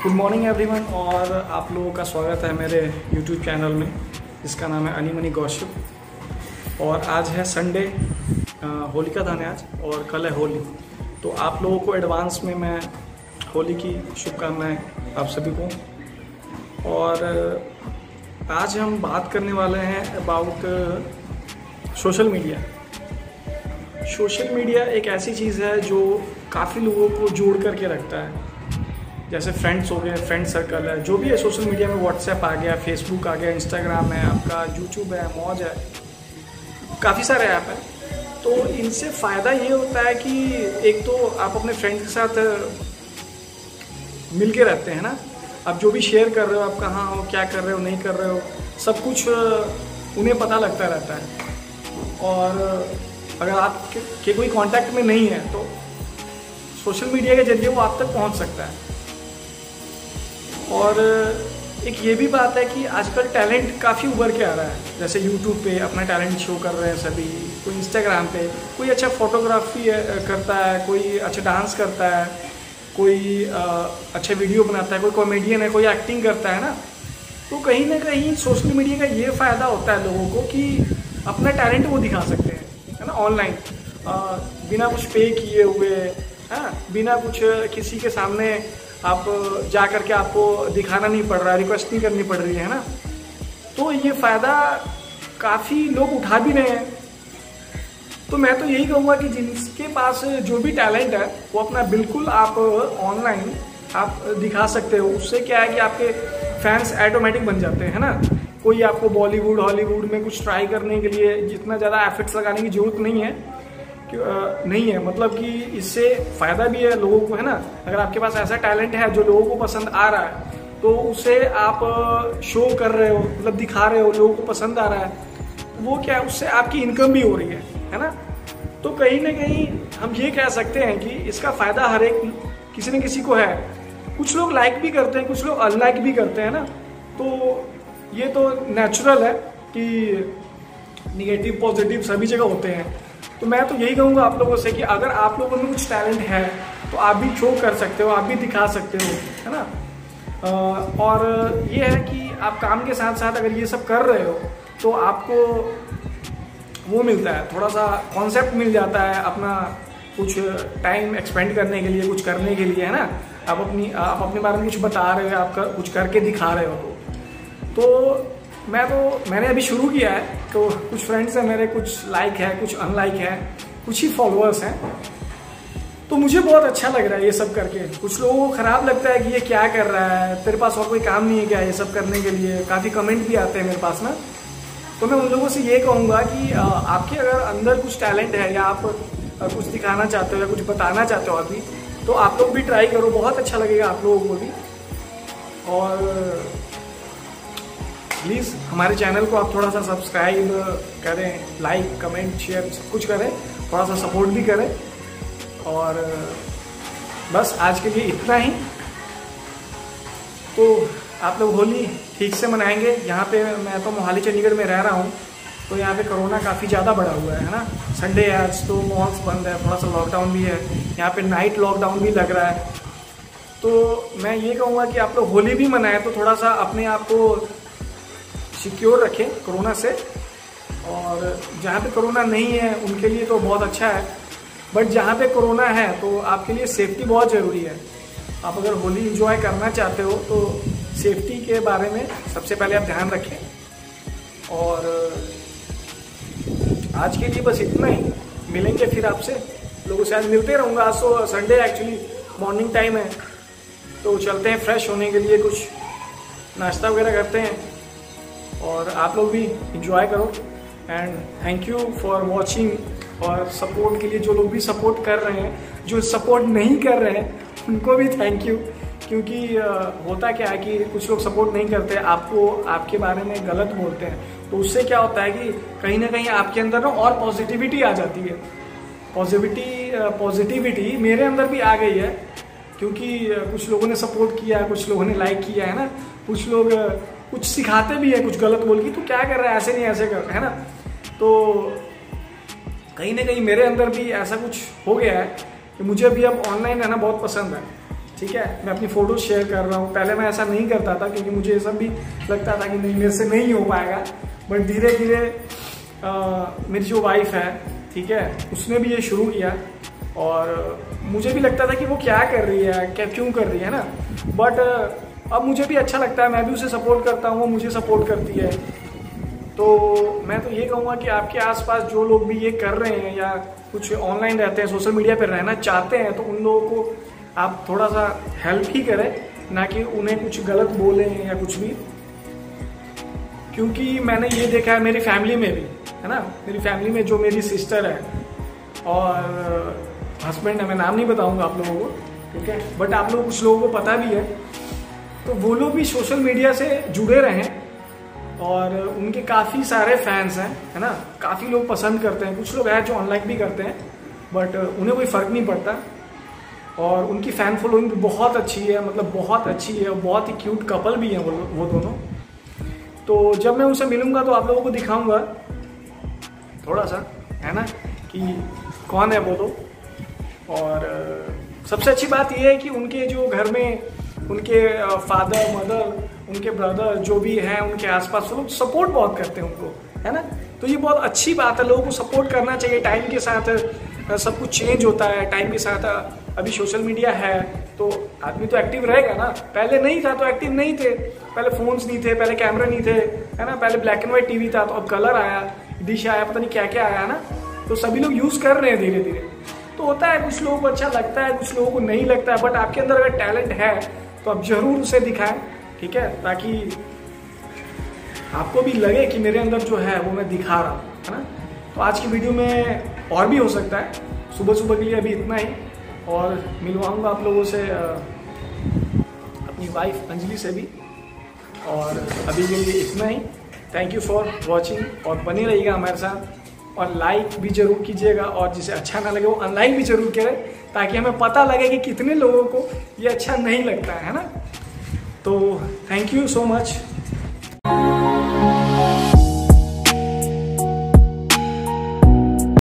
Good morning everyone और आप लोगों का स्वागत है मेरे यूट्यूब चैनल में जिसका नाम है अनी मनी गॉसिप। और आज है संडे, होलिका दहन है आज और कल है होली। तो आप लोगों को एडवांस में मैं होली की शुभकामनाएं आप सभी को। और आज हम बात करने वाले हैं about social media. Social media एक ऐसी चीज़ है जो काफ़ी लोगों को जोड़ करके रखता है। जैसे फ्रेंड्स हो गए, फ्रेंड सर्कल है, जो भी है सोशल मीडिया में। व्हाट्सएप आ गया, फेसबुक आ गया, इंस्टाग्राम है, आपका यूट्यूब है, मौज है, काफ़ी सारे ऐप हैं। तो इनसे फ़ायदा ये होता है कि एक तो आप अपने फ्रेंड के साथ मिल के रहते हैं ना। आप जो भी शेयर कर रहे हो, आप कहाँ हो, क्या कर रहे हो, नहीं कर रहे हो, सब कुछ उन्हें पता लगता रहता है। और अगर आप के कोई कांटेक्ट में नहीं है तो सोशल मीडिया के जरिए वो आप तक पहुंच सकता है। और एक ये भी बात है कि आजकल टैलेंट काफ़ी उभर के आ रहा है। जैसे यूट्यूब पे अपना टैलेंट शो कर रहे हैं सभी, कोई इंस्टाग्राम पे कोई अच्छा फोटोग्राफी करता है, कोई अच्छा डांस करता है, कोई अच्छा वीडियो बनाता है, कोई कॉमेडियन है, कोई एक्टिंग करता है ना। तो कहीं ना कहीं सोशल मीडिया का ये फ़ायदा होता है लोगों को कि अपना टैलेंट वो दिखा सकते हैं, है ना, ऑनलाइन, बिना कुछ पे किए हुए, है, बिना कुछ किसी के सामने आप जा कर के आपको दिखाना नहीं पड़ रहा है, रिक्वेस्ट नहीं करनी पड़ रही है ना। तो ये फ़ायदा काफ़ी लोग उठा भी रहे हैं। तो मैं तो यही कहूँगा कि जिनके पास जो भी टैलेंट है वो अपना बिल्कुल आप ऑनलाइन आप दिखा सकते हो। उससे क्या है कि आपके फैंस ऑटोमेटिक बन जाते हैं, है ना। कोई आपको बॉलीवुड हॉलीवुड में कुछ ट्राई करने के लिए जितना ज़्यादा एफर्ट्स लगाने की जरूरत नहीं है। मतलब कि इससे फ़ायदा भी है लोगों को, है ना। अगर आपके पास ऐसा टैलेंट है जो लोगों को पसंद आ रहा है तो उसे आप शो कर रहे हो, मतलब दिखा रहे हो, लोगों को पसंद आ रहा है, तो वो क्या है, उससे आपकी इनकम भी हो रही है ना। तो कहीं ना कहीं हम ये कह सकते हैं कि इसका फ़ायदा हर एक किसी न किसी को है। कुछ लोग लाइक भी करते हैं, कुछ लोग अनलाइक भी करते हैं ना। तो ये तो नेचुरल है कि निगेटिव पॉजिटिव सभी जगह होते हैं। तो मैं तो यही कहूँगा आप लोगों से कि अगर आप लोगों में कुछ टैलेंट है तो आप भी शो कर सकते हो, आप भी दिखा सकते हो, है ना। और ये है कि आप काम के साथ साथ अगर ये सब कर रहे हो तो आपको वो मिलता है, थोड़ा सा कॉन्सेप्ट मिल जाता है अपना कुछ टाइम एक्सपेंड करने के लिए, कुछ करने के लिए, है ना। आप अपने बारे में कुछ बता रहे हो, आप कुछ करके दिखा रहे हो। तो मैंने अभी शुरू किया है, तो कुछ फ्रेंड्स हैं मेरे, कुछ लाइक है, कुछ अनलाइक है, कुछ ही फॉलोअर्स हैं। तो मुझे बहुत अच्छा लग रहा है ये सब करके। कुछ लोगों को खराब लगता है कि ये क्या कर रहा है, तेरे पास और कोई काम नहीं है क्या ये सब करने के लिए। काफ़ी कमेंट भी आते हैं मेरे पास ना। तो मैं उन लोगों से ये कहूँगा कि आपके अगर अंदर कुछ टैलेंट है या आप कुछ दिखाना चाहते हो या कुछ बताना चाहते हो अभी, तो आप लोग भी ट्राई करो, बहुत अच्छा लगेगा आप लोगों को भी। और प्लीज़ हमारे चैनल को आप थोड़ा सा सब्सक्राइब करें, लाइक कमेंट शेयर सब कुछ करें, थोड़ा सा सपोर्ट भी करें। और बस आज के लिए इतना ही। तो आप लोग होली ठीक से मनाएंगे। यहाँ पे मैं तो मोहाली चंडीगढ़ में रह रहा हूँ, तो यहाँ पे कोरोना काफ़ी ज़्यादा बढ़ा हुआ है ना। संडे है आज, तो मॉल्स बंद है, थोड़ा सा लॉकडाउन भी है, यहाँ पे नाइट लॉकडाउन भी लग रहा है। तो मैं ये कहूँगा कि आप लोग होली भी मनाएं तो थोड़ा सा अपने आप को सिक्योर रखें कोरोना से। और जहाँ पे कोरोना नहीं है उनके लिए तो बहुत अच्छा है, बट जहाँ पे कोरोना है तो आपके लिए सेफ्टी बहुत ज़रूरी है। आप अगर होली एंजॉय करना चाहते हो तो सेफ्टी के बारे में सबसे पहले आप ध्यान रखें। और आज के लिए बस इतना ही। मिलेंगे फिर आपसे, लोगों से आज मिलते रहूँगा। आज तो संडे एक्चुअली मॉर्निंग टाइम है, तो चलते हैं फ्रेश होने के लिए, कुछ नाश्ता वगैरह करते हैं। और आप लोग भी इंजॉय करो। And thank you for watching. और सपोर्ट के लिए जो लोग भी सपोर्ट कर रहे हैं, जो सपोर्ट नहीं कर रहे हैं उनको भी थैंक यू। क्योंकि होता क्या है कि कुछ लोग सपोर्ट नहीं करते, आपको आपके बारे में गलत बोलते हैं, तो उससे क्या होता है कि कहीं ना कहीं आपके अंदर ना और पॉजिटिविटी आ जाती है। पॉजिटिविटी मेरे अंदर भी आ गई है, क्योंकि कुछ लोगों ने सपोर्ट किया, कुछ लोगों ने लाइक किया, है ना। कुछ लोग कुछ सिखाते भी है, कुछ गलत बोल के, तो क्या कर रहा है, ऐसे नहीं ऐसे कर, है ना। तो कहीं ना कहीं मेरे अंदर भी ऐसा कुछ हो गया है कि मुझे भी अब ऑनलाइन रहना बहुत पसंद है। ठीक है, मैं अपनी फ़ोटो शेयर कर रहा हूँ। पहले मैं ऐसा नहीं करता था क्योंकि मुझे ये सब भी लगता था कि नहीं, मेरे से नहीं हो पाएगा। बट धीरे धीरे मेरी जो वाइफ है, ठीक है, उसने भी ये शुरू किया और मुझे भी लगता था कि वो क्या कर रही है, क्या क्यों कर रही है ना। बट अब मुझे भी अच्छा लगता है, मैं भी उसे सपोर्ट करता हूँ, वो मुझे सपोर्ट करती है। तो मैं तो ये कहूँगा कि आपके आसपास जो लोग भी ये कर रहे हैं या कुछ ऑनलाइन रहते हैं, सोशल मीडिया पर रहना चाहते हैं, तो उन लोगों को आप थोड़ा सा हेल्प ही करें, ना कि उन्हें कुछ गलत बोलें या कुछ भी। क्योंकि मैंने ये देखा है मेरी फैमिली में भी, है ना, मेरी फैमिली में जो मेरी सिस्टर है और हस्बैंड है, मैं नाम नहीं बताऊंगा आप लोगों को, ठीक है, बट आप लोग कुछ लोगों को पता भी है, तो वो लोग भी सोशल मीडिया से जुड़े रहे और उनके काफ़ी सारे फैंस हैं, है ना, काफ़ी लोग पसंद करते हैं। कुछ लोग हैं जो अनलाइक भी करते हैं बट उन्हें कोई फ़र्क नहीं पड़ता। और उनकी फ़ैन फॉलोइंग भी बहुत अच्छी है, मतलब बहुत अच्छी है, बहुत ही क्यूट कपल भी हैं वो दोनों। तो जब मैं उनसे मिलूंगा तो आप लोगों को दिखाऊंगा थोड़ा सा, है ना, कि कौन है वो लोग। और सबसे अच्छी बात यह है कि उनके जो घर में उनके फादर मदर, उनके ब्रदर जो भी हैं उनके आसपास, वो लोग सपोर्ट बहुत करते हैं उनको, है ना। तो ये बहुत अच्छी बात है, लोगों को सपोर्ट करना चाहिए। टाइम के साथ सब कुछ चेंज होता है, टाइम के साथ अभी सोशल मीडिया है तो आदमी तो एक्टिव रहेगा ना। पहले नहीं था तो एक्टिव नहीं थे, पहले फोन्स नहीं थे, पहले कैमरे नहीं थे, है ना, पहले ब्लैक एंड व्हाइट टीवी था, तो अब कलर आया, डिश आया, पता नहीं क्या क्या आया ना, तो सभी लोग यूज कर रहे हैं धीरे धीरे। तो होता है, कुछ लोगों को अच्छा लगता है, कुछ लोगों को नहीं लगता है, बट आपके अंदर अगर टैलेंट है तो आप जरूर उसे दिखाएं, ठीक है, ताकि आपको भी लगे कि मेरे अंदर जो है वो मैं दिखा रहा हूँ, है ना। तो आज की वीडियो में और भी हो सकता है, सुबह सुबह के लिए अभी इतना ही, और मिलवाऊंगा आप लोगों से अपनी वाइफ अंजलि से भी। और अभी के लिए इतना ही। थैंक यू फॉर वॉचिंग और बने रहिएगा हमारे साथ, और लाइक भी जरूर कीजिएगा, और जिसे अच्छा ना लगे वो अनलाइक भी जरूर करें, ताकि हमें पता लगे कि कितने लोगों को ये अच्छा नहीं लगता है ना। तो थैंक यू सो मच।